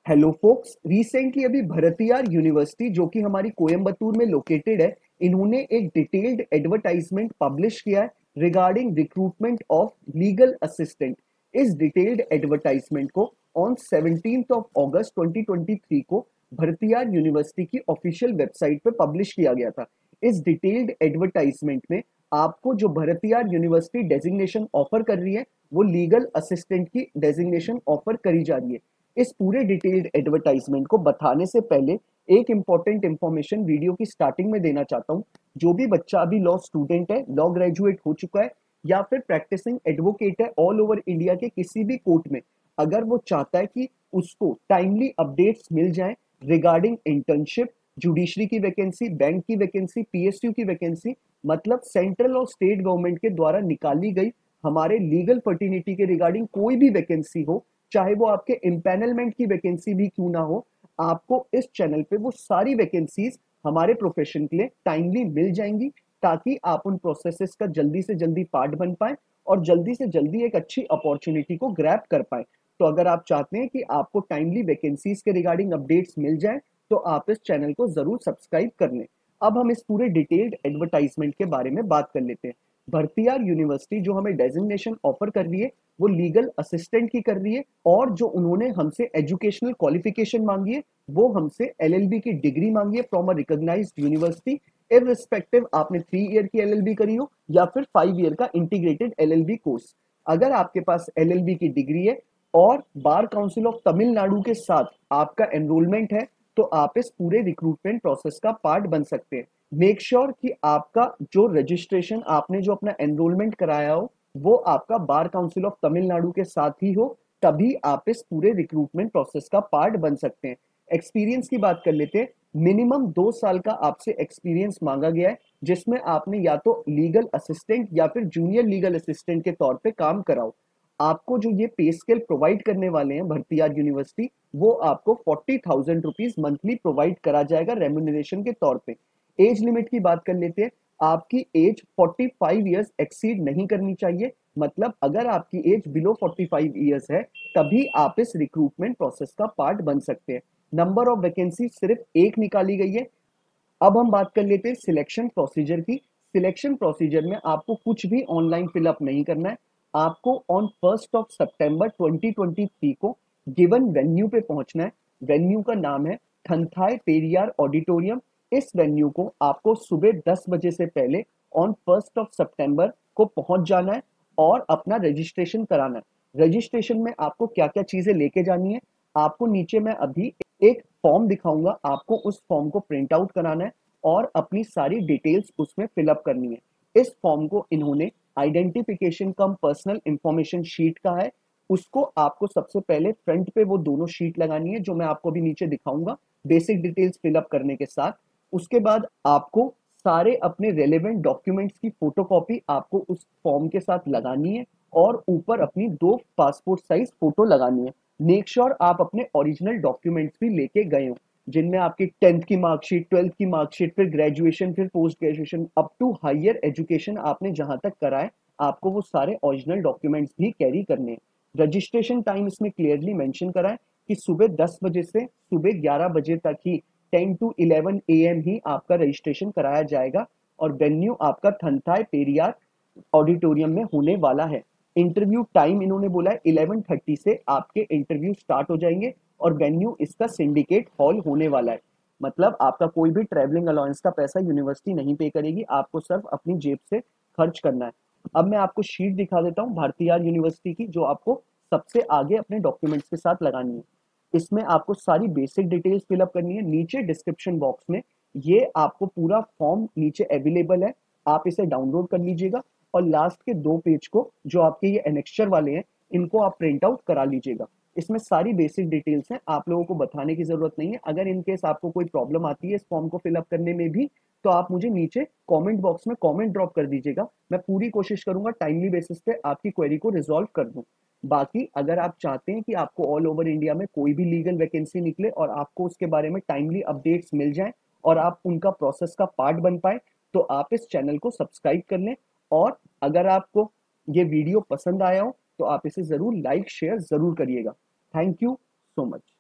Hello focus, recently अभी Bharathiyar university जो कि हमारी कोयम्बतूर में लोकेटेड है, इन्होंने एक डिटेल्ड एडवर्टाइजमेंट पब्लिश किया है regarding recruitment of legal assistant. इस डिटेल्ड एडवर्टाइजमेंट को ऑन 17th ऑफ अगस्त 2023 को भरतियार यूनिवर्सिटी की ऑफिशियल वेबसाइट पे पब्लिश किया गया था। इस डिटेल्ड एडवर्टाइजमेंट में आपको जो भरतियार यूनिवर्सिटी डेजिग्नेशन ऑफर कर रही है वो लीगल असिस्टेंट की डेजिग्नेशन ऑफर करी जा रही है। इस पूरे डिटेल्ड एडवर्टाइजमेंट को बताने से पहले एक इंपॉर्टेंट इंफॉर्मेशन वीडियो की स्टार्टिंग में देना चाहता हूं। जो भी बच्चा अभी लॉ स्टूडेंट है, लॉ ग्रेजुएट हो चुका है या फिर प्रैक्टिसिंग एडवोकेट है ऑल ओवर इंडिया के किसी भी कोर्ट में, अगर वो चाहता है कि उसको टाइमली अपडेट्स मिल जाएं रिगार्डिंग इंटर्नशिप, जुडिशरी की वैकेंसी, बैंक की वैकेंसी, पीएसयू की वैकेंसी, मतलब सेंट्रल और स्टेट गवर्नमेंट के द्वारा निकाली गई हमारे लीगल फर्टिनिटी के रिगार्डिंग कोई भी वैकेंसी हो, चाहे वो आपके इम्पैनलमेंट की वैकेंसी भी क्यों ना हो, आपको इस चैनल पे वो सारी वैकेंसीज हमारे प्रोफेशन के लिए टाइमली मिल जाएंगी, ताकि आप उन प्रोसेसेस का जल्दी से जल्दी पार्ट बन पाए और जल्दी से जल्दी एक अच्छी अपॉर्चुनिटी को ग्रैब कर पाए। तो अगर आप चाहते हैं कि आपको टाइमली वैकेंसीज के रिगार्डिंग अपडेट्स मिल जाए तो आप इस चैनल को जरूर सब्सक्राइब कर लें। अब हम इस पूरे डिटेल्ड एडवर्टाइजमेंट के बारे में बात कर लेते हैं। भरतियार यूनिवर्सिटी जो हमें डेजिग्नेशन ऑफर कर रही है वो लीगल असिस्टेंट की कर रही है, और जो उन्होंने हमसे एजुकेशनल क्वालिफिकेशन मांगी है वो हमसे एलएलबी की डिग्री मांगी है from a recognised university, irrespective आपने 3 ईयर की एलएलबी करी हो या फिर 5 ईयर का इंटीग्रेटेड एलएलबी कोर्स। अगर आपके पास एलएलबी की डिग्री है और बार काउंसिल ऑफ तमिलनाडु के साथ आपका एनरोलमेंट है तो आप इस पूरे रिक्रूटमेंट प्रोसेस का पार्ट बन सकते हैं। मेक श्योर कि आपका जो रजिस्ट्रेशन आपने जो अपना एनरोलमेंट कराया हो वो आपका बार काउंसिल ऑफ तमिलनाडु के साथ ही हो, तभी आप इस पूरे रिक्रूटमेंट प्रोसेस का पार्ट बन सकते हैं। एक्सपीरियंस की बात कर लेते हैं। मिनिमम 2 साल का आपसे एक्सपीरियंस मांगा गया है, जिसमें आपने या तो लीगल असिस्टेंट या फिर जूनियर लीगल असिस्टेंट के तौर पे काम कराओ। आपको जो ये पे स्केल प्रोवाइड करने वाले हैं भरतियार यूनिवर्सिटी, वो आपको 40,000 रुपीज मंथली प्रोवाइड करा जाएगा रेम्यूनरेशन के तौर पे। एज लिमिट की बात कर लेते हैं। आपकी एज 45 ईयर्स एक्सीड नहीं करनी चाहिए, मतलब अगर आपकी एज बिलो 45 ईयर्स है तभी आप इस रिक्रूटमेंट प्रोसेस का पार्ट बन सकते हैं। नंबर ऑफ वैकेंसी सिर्फ एक निकाली गई है। अब हम बात कर लेते हैं सिलेक्शन प्रोसीजर की। सिलेक्शन प्रोसीजर में आपको कुछ भी ऑनलाइन फिलअप नहीं करना है। आपको ऑन 1 सितंबर 2023 को गिवन वेन्यू पे पहुंचना है। वेन्यू का नाम है थंथाई पेरियार ऑडिटोरियम। इस वेन्यू को आपको सुबह 10 बजे से पहले ऑन 1 सितंबर को पहुंच जाना है और अपना रजिस्ट्रेशन कराना है। रजिस्ट्रेशन में आपको क्या क्या चीजें लेके जानी है, आपको नीचे मैं अभी एक फॉर्म दिखाऊंगा, आपको उस फॉर्म को प्रिंट आउट कराना है और अपनी सारी डिटेल्स उसमें फिलअप करनी है। इस फॉर्म को इन्होंने identification cum personal information sheet का है, उसको आपको सबसे पहले फ्रंट पे वो दोनों शीट लगानी है जो मैं आपको अभी नीचे दिखाऊंगा बेसिक डिटेल्स फिलअप करने के साथ। उसके बाद आपको सारे अपने रेलेवेंट डॉक्यूमेंट्स की फोटोकॉपी आपको उस फॉर्म के साथ लगानी है और ऊपर अपनी 2 पासपोर्ट साइज फोटो लगानी है। मेक श्योर आप अपने ओरिजिनल डॉक्यूमेंट्स भी लेके गए हो, जिनमें आपकी 10th की मार्कशीट, 12th की मार्कशीट, फिर ग्रेजुएशन, फिर post graduation up to higher education आपने जहां तक करा है, आपको वो सारे ओरिजिनल डॉक्यूमेंट्स भी कैरी करने हैं। रजिस्ट्रेशन टाइम इसमें क्लियरली मेंशन करा है कि सुबह 10 बजे से सुबह 11 बजे तक ही 10 to 11 AM ही आपका रजिस्ट्रेशन कराया जाएगा और वेन्यू आपका थंथाई पेरियार ऑडिटोरियम में होने वाला है। इंटरव्यू टाइम इन्होंने बोला है 11:30 से आपके इंटरव्यू स्टार्ट हो जाएंगे और वेन्यू इसका सिंडिकेट हॉल होने वाला है। मतलब आपका कोई भी ट्रैवलिंग अलाउंस का पैसा यूनिवर्सिटी नहीं पे करेगी, आपको सिर्फ अपनी जेब से खर्च करना है। अब मैं आपको शीट दिखा देता हूँ भारतीयार यूनिवर्सिटी की, जो आपको सबसे आगे अपने डॉक्यूमेंट्स के साथ लगानी है। इसमें आपको सारी बेसिक डिटेल्स फिलअप करनी है। नीचे डिस्क्रिप्शन बॉक्स में ये आपको पूरा फॉर्म नीचे अवेलेबल है, आप इसे डाउनलोड कर लीजिएगा और लास्ट के 2 पेज को जो आपके ये एनेक्स्चर वाले हैं इनको आप प्रिंट आउट करा लीजिएगा। इसमें सारी बेसिक डिटेल्स हैं, आप लोगों को बताने की जरूरत नहीं है। अगर इन केस आपको कोई प्रॉब्लम आती है इस फॉर्म को फिलअप करने में भी, तो आप मुझे नीचे कमेंट बॉक्स में कमेंट ड्रॉप कर दीजिएगा। मैं पूरी कोशिश करूंगा टाइमली बेसिस पे आपकी क्वेरी को रिजॉल्व कर दूं। बाकी अगर आप चाहते हैं कि आपको ऑल ओवर इंडिया में कोई भी लीगल वैकेंसी निकले और आपको उसके बारे में टाइमली अपडेट्स मिल जाएं और आप उनका प्रोसेस का पार्ट बन पाए, तो आप इस चैनल को सब्सक्राइब कर लें। और अगर आपको ये वीडियो पसंद आया हो तो आप इसे जरूर लाइक शेयर जरूर करिएगा। Thank you so much.